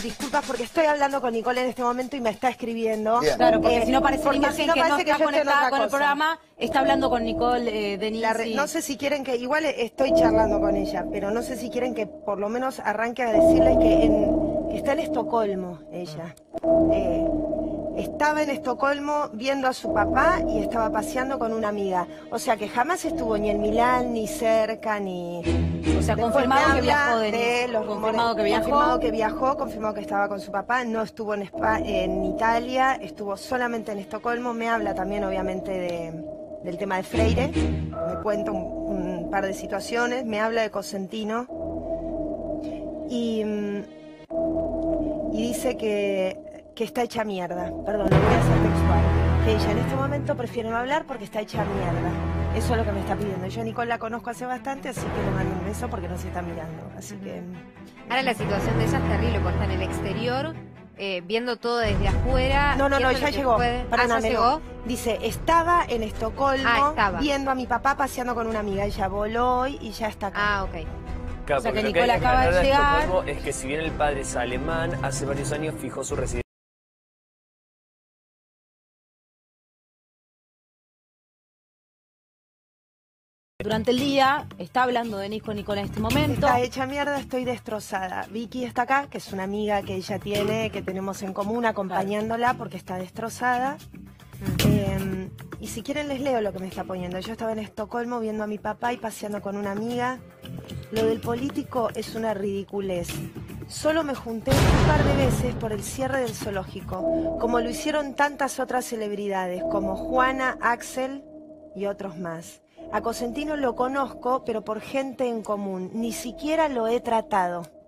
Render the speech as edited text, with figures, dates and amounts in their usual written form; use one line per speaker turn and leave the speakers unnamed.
disculpas porque estoy hablando con Nicole en este momento y me está escribiendo.
Bien.
Claro, porque si no parece
porque
la imagen
si no
que no
parece que
está
yo estoy en
conectada
otra
con el
cosa.
programa, está hablando con Nicole Denise.
No sé si quieren que, igual estoy charlando con ella, pero no sé si quieren que por lo menos arranque a decirles que está en Estocolmo ella. Estaba en Estocolmo viendo a su papá y estaba paseando con una amiga. O sea que jamás estuvo ni en Milán, ni cerca, ni...
O sea,
Después
confirmado
me
que
habla
viajó,
de
Denise.
los
Confirmado que viajó.
confirmado que estaba con su papá, no estuvo en Italia, estuvo solamente en Estocolmo. Me habla también obviamente del tema de Freire, me cuenta un par de situaciones, me habla de Cosentino y dice que está hecha mierda. Perdón, lo voy a hacer textual. Que ella en este momento prefiere no hablar porque está hecha mierda. Eso es lo que me está pidiendo. Yo a Nicole la conozco hace bastante, así que le mando un beso porque no se está mirando. Así que...
Ahora la situación de ella es terrible porque está en el exterior, viendo todo desde afuera.
No,
viendo
ya
lo que
llegó.
puede.
Perdóname,
¿Ya llegó?
Dice, estaba en Estocolmo
estaba.
viendo a mi papá paseando con una amiga. Ella voló hoy y ya está acá.
Ok.
Claro,
O sea,
porque
que
lo que hay
Nicole
que
acaba de
aclarar
llegar.
Estocolmo es que si bien el padre es alemán, hace varios años fijó su residencia.
Durante el día está hablando Denise con Nicole en este momento.
Está hecha mierda, estoy destrozada. Vicky está acá, que es una amiga que ella tiene, que tenemos en común, acompañándola porque está destrozada. Y si quieren les leo lo que me está poniendo. Yo estaba en Estocolmo viendo a mi papá y paseando con una amiga. Lo del político es una ridiculez. Solo me junté un par de veces por el cierre del zoológico, como lo hicieron tantas otras celebridades, como Juana, Axel y otros más. A Cosentino lo conozco, pero por gente en común. Ni siquiera lo he tratado.